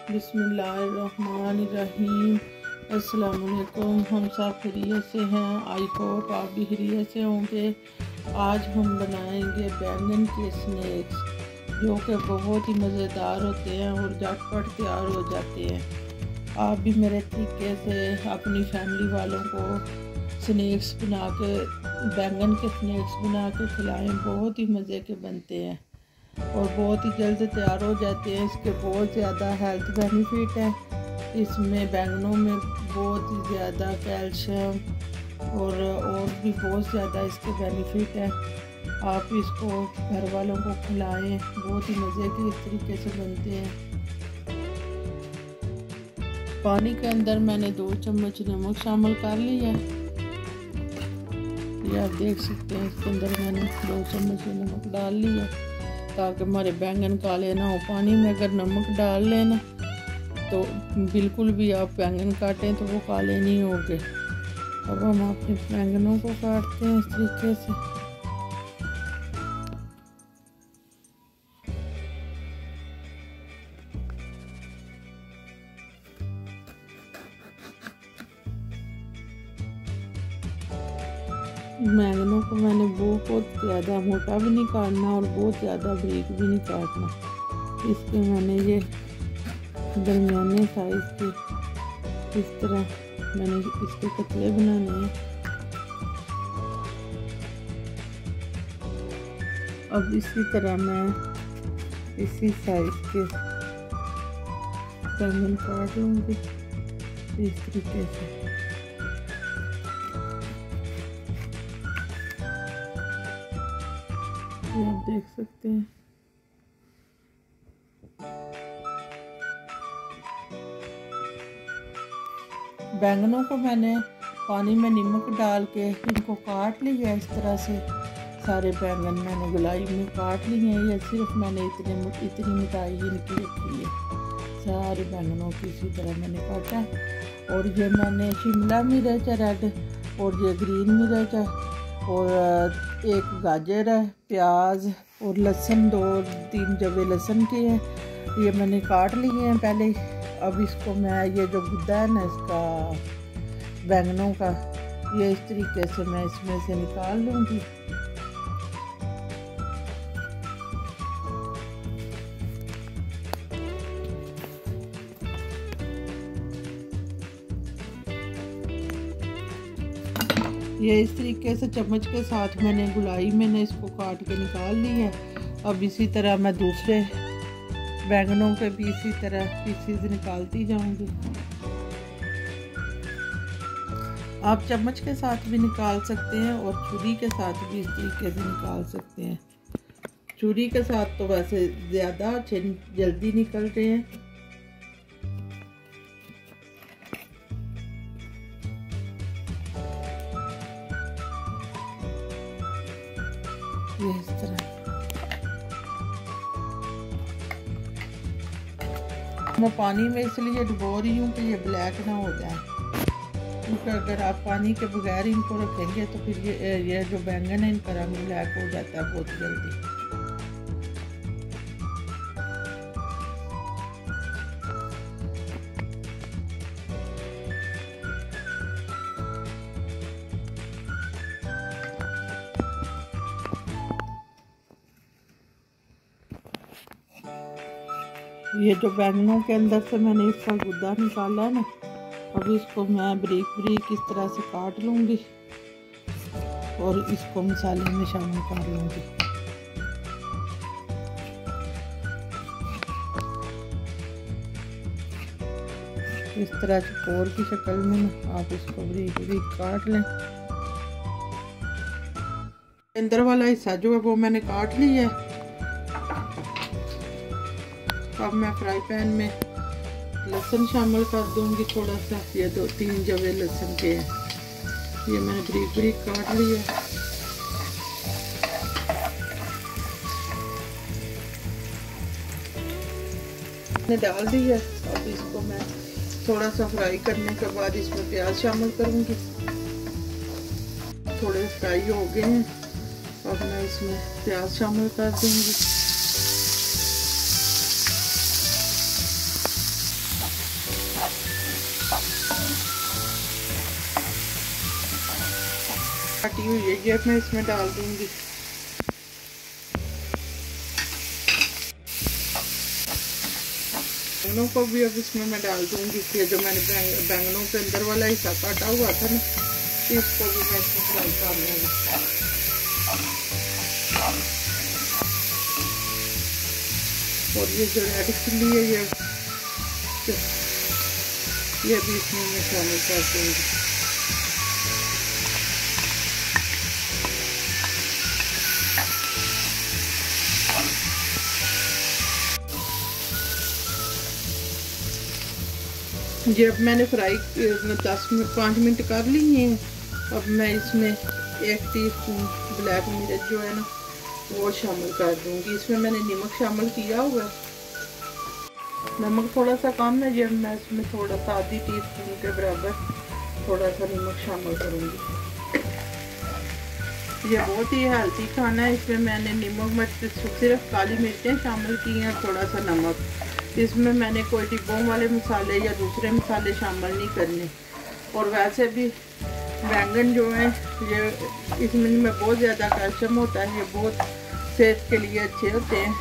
बिस्मिल्लाहिर्रहमानिर्रहीम। अस्सलामुअलैकुम। हम सब खैरियत से हैं। आई होप आप भी खैरियत से होंगे। आज हम बनाएंगे बैंगन के स्नैक्स जो कि बहुत ही मज़ेदार होते हैं और झटपट तैयार हो जाते हैं। आप भी मेरे तरीके से अपनी फैमिली वालों को स्नैक्स बना के बैंगन के स्नैक्स बना के खिलाएं। बहुत ही मज़े के बनते हैं और बहुत ही जल्द तैयार हो जाते हैं। इसके बहुत ज़्यादा हेल्थ बेनिफिट है। इसमें बैंगनों में बहुत ही ज़्यादा कैल्शियम और भी बहुत ज़्यादा इसके बेनिफिट है। आप इसको घर वालों को खिलाएं। बहुत ही मज़े के इस तरीके से बनते हैं। पानी के अंदर मैंने 2 चम्मच नमक शामिल कर लिया। ये आप देख सकते हैं इसके अंदर मैंने 2 चम्मच नमक डाल लिया ताकि हमारे बैंगन काले ना हो। पानी में अगर नमक डाल लेना तो बिल्कुल भी आप बैंगन काटें तो वो काले नहीं होंगे। अब हम अपने बैंगनों को काटते हैं इस तरीके से। बैंगनों को मैंने बहुत ज़्यादा मोटा भी नहीं काटना और बहुत ज़्यादा बारीक भी नहीं काटना। इसके मैंने ये दरमियाने साइज़ के इस तरह मैंने इसके कतले बनाने हैं। अब इसी तरह मैं इसी साइज़ के बैंगन काट लूँगी इस तरीके से। आप देख सकते हैं बैंगनों को मैंने पानी में नमक डाल के इनको काट लिया इस तरह से। सारे बैंगन मैंने गोलाई में काट लिए हैं। ये सिर्फ मैंने इतनी मिठाई इनकी रखी है। सारे बैंगनों की इसी तरह मैंने काटा। और ये मैंने शिमला मिर्च रेड और ये ग्रीन मिर्च और 1 गाजर है, प्याज और लहसुन 2-3 जवे लहसुन के हैं। ये मैंने काट लिए हैं पहले। अब इसको मैं ये जो गुद्दा है ना इसका बैंगनों का, ये इस तरीके से मैं इसमें से निकाल लूँगी। ये इस तरीके से चम्मच के साथ मैंने गुलाई मैंने इसको काट के निकाल ली है। अब इसी तरह मैं दूसरे बैंगनों के भी इसी तरह पीसीज निकालती जाऊंगी। आप चम्मच के साथ भी निकाल सकते हैं और छुरी के साथ भी इस तरीके से निकाल सकते हैं। छुरी के साथ तो वैसे ज़्यादा जल्दी निकल रहे हैं। ये इस तरह मैं पानी में इसलिए डुबो रही हूँ कि ये ब्लैक ना हो जाए, क्योंकि अगर आप पानी के बगैर इनको रखेंगे तो फिर ये जो बैंगन है इनका रंग ब्लैक हो जाता है बहुत जल्दी। ये जो बैंगनों के अंदर से मैंने इसका गुद्दा निकाला है ना, अब इसको मैं बारीक बारीक इस तरह से काट लूँगी और इसको मसाले में शामिल कर लूँगी। इस तरह चौकोर की शक्ल में आप इसको बारीक बारीक काट लें। अंदर वाला हिस्सा जो है वो मैंने काट लिया है। अब मैं फ्राई पैन में लहसुन शामिल कर दूंगी थोड़ा सा। ये 2-3 जवे लहसुन के हैं। ये मैंने बारीक बारीक काट लिया। मैंने डाल दिया। अब इसको मैं थोड़ा सा फ्राई करने के बाद इसमें प्याज शामिल करूंगी। थोड़े फ्राई हो गए हैं। अब मैं इसमें प्याज शामिल कर दूंगी। काटी हुई है ये मैं इसमें डाल दूंगी। बैंगनों को भी अब इसमें मैं डाल दूंगी। ये जो मैंने बैंगनों के अंदर वाला हिस्सा काटा हुआ था ना, इसको भी मैं इसमें फ्राई कर लूँगी। और ये जो रेड चिल्ली है ये भी इसमें मैं शामिल कर दूंगी। ये अब मैंने फ्राई 5 मिनट कर ली हैं। अब मैं इसमें 1 टीस्पून ब्लैक मिर्च जो है ना वो शामिल कर दूंगी। इसमें मैंने नमक शामिल किया हुआ, नमक थोड़ा सा कम है। ये मैं इसमें थोड़ा सा आधी टीस्पून के बराबर थोड़ा सा नमक शामिल करूंगी। ये बहुत ही हेल्थी खाना है। इसमें मैंने नमक मिर्च सिर्फ काली मिर्चें शामिल की हैं, थोड़ा सा नमक। इसमें मैंने कोई डिब्बों वाले मसाले या दूसरे मसाले शामिल नहीं करने। और वैसे भी बैंगन जो है ये इसमें बहुत ज़्यादा कैल्शियम होता है, ये बहुत सेहत के लिए अच्छे होते हैं।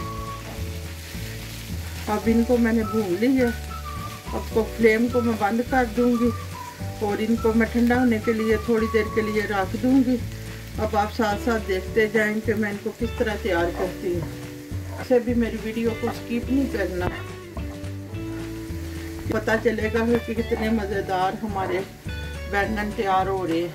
अब इनको मैंने भून ली है। अब तो फ्लेम को मैं बंद कर दूंगी और इनको मैं ठंडा होने के लिए थोड़ी देर के लिए रख दूंगी। अब आप साथ साथ देखते जाएं कि मैं इनको किस तरह तैयार करती हूँ। ऐसे भी मेरी वीडियो को स्किप नहीं करना, पता चलेगा कि कितने मज़ेदार हमारे बैंगन तैयार हो रहे हैं।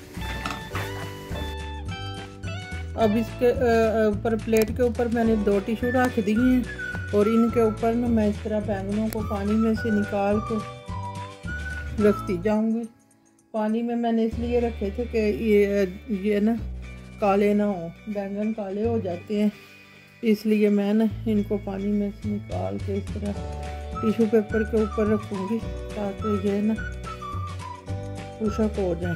अब इसके ऊपर प्लेट के ऊपर मैंने 2 टिश्यू रख दिए हैं और इनके ऊपर ना मैं इस तरह बैंगनों को पानी में से निकाल के रखती जाऊंगी। पानी में मैंने इसलिए रखे थे कि ये ना काले ना हो, बैंगन काले हो जाते हैं, इसलिए मैं ना इनको पानी में से निकाल के इस तरह टिश्यू पेपर के ऊपर रखूँगी ताकि ये ना खुशक हो जाए।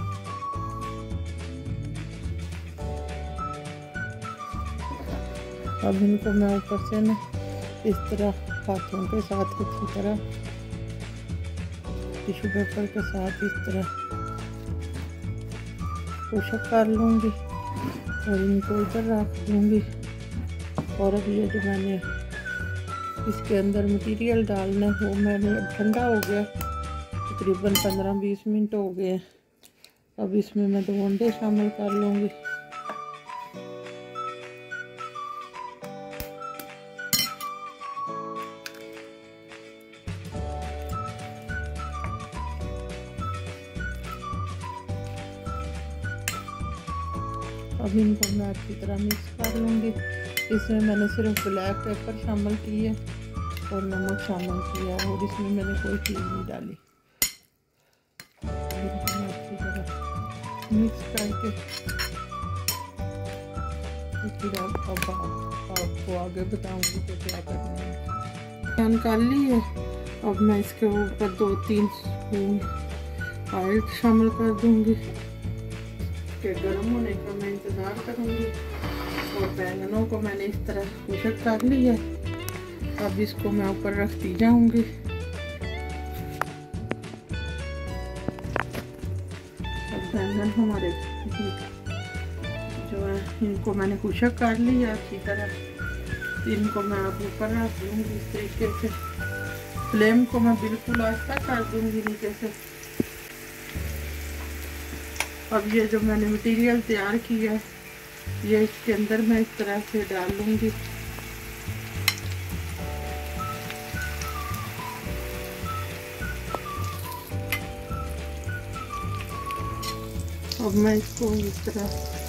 अब इनको मैं ऊपर से ना इस तरह हाथों के साथ अच्छी तरह टिश्यू पेपर के साथ इस तरह खुशक कर लूँगी और इनको इधर रख दूँगी। और अब ये जो मैंने इसके अंदर मटेरियल डालना है वो मैंने ठंडा हो गया, तकरीबन 15-20 मिनट हो गए। अब इसमें मैं 2 अंडे शामिल कर लूँगी। अब इनको मैं अच्छी तरह मिक्स कर लूँगी। इसमें मैंने सिर्फ ब्लैक पेपर शामिल किए और नमक शामिल किया और इसमें मैंने कोई चीज़ नहीं डाली। अच्छी तरह मिक्स करके फिर आपको आगे बताऊंगी कि क्या करना है। पैन कर ली है। अब मैं इसके ऊपर 2-3 स्पून ऑयल शामिल कर दूंगी कि गर्म होने का मैं इंतज़ार करूंगी। और बैंगनों को मैंने इस तरह खुशक कर लिया है। अब इसको मैं ऊपर रखती जाऊंगी। अब बैंगन हमारे जो है इनको मैंने खुशक कर लिया अच्छी तरह। इनको मैं अब ऊपर रख दूंगी इस तरीके से। फ्लेम को मैं बिल्कुल आस्ता कर दूंगी नीचे से। अब ये जो मैंने मटेरियल तैयार किया है ये इसके अंदर मैं इस तरह से डाल लूँगी। अब मैं इसको इस तरह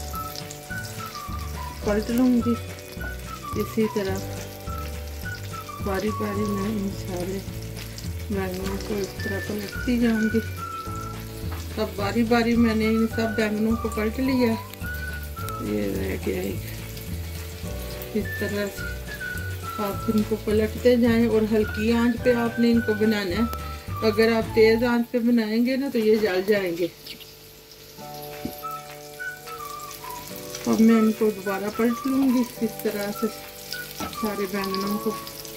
पलट लूँगी। इसी तरह बारी बारी मैं इन सारे बैंगनों को इस तरह पलटती जाऊँगी। अब बारी बारी मैंने इन सब बैंगनों को पलट लिया। ये रह गया एक। इस तरह से आप इनको पलटते जाएं और हल्की आंच पे आपने इनको बनाना है। अगर आप तेज़ आंच पे बनाएंगे ना तो ये जल जाएंगे। अब मैं इनको दोबारा पलट लूँगी इस तरह से सारे बैंगनों को।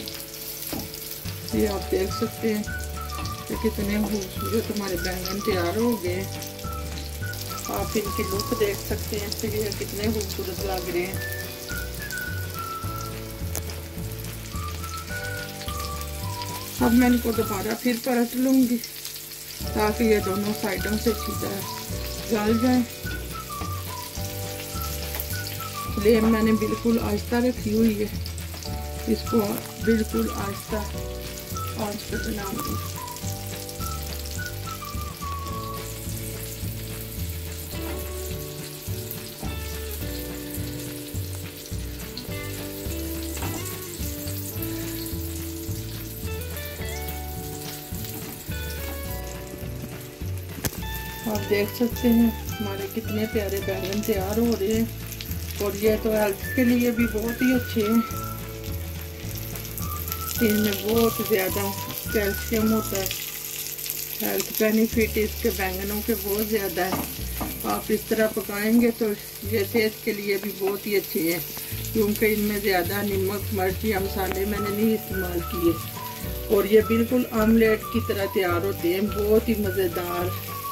ये आप देख सकते हैं कि कितने खूबसूरत हमारे बैंगन तैयार हो गए। आप इनकी लुक देख सकते हैं कि ये कितने खूबसूरत लग रहे हैं। अब मैं इनको दोबारा फिर परत लूँगी ताकि ये दोनों साइडों से अच्छी तरह गल जाए। फ्लेम मैंने बिल्कुल आहिस्ता रखी हुई है, इसको बिल्कुल आहिस्ता आंच पर बनाऊंगी। आप देख सकते हैं हमारे कितने प्यारे बैंगन तैयार हो रहे हैं और ये तो हेल्थ के लिए भी बहुत ही अच्छे हैं। इनमें बहुत ज़्यादा कैल्शियम होता है, हेल्थ बेनिफिट इसके बैंगनों के बहुत ज़्यादा है। आप इस तरह पकाएंगे तो ये सेहत के लिए भी बहुत ही अच्छे हैं, क्योंकि इनमें ज़्यादा नमक मिर्च या मसाले मैंने नहीं इस्तेमाल किए और ये बिल्कुल ऑमलेट की तरह तैयार होते हैं, बहुत ही मज़ेदार।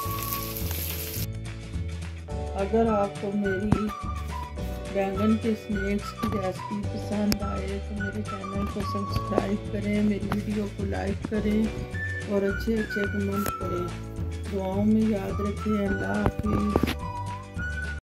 अगर आपको मेरी बैंगन के स्नैक्स की रेसिपी पसंद आए तो मेरे चैनल को सब्सक्राइब करें, मेरी वीडियो को लाइक करें और अच्छे अच्छे कमेंट करें। दुआओं में याद रखें। अल्लाह हाफिज़।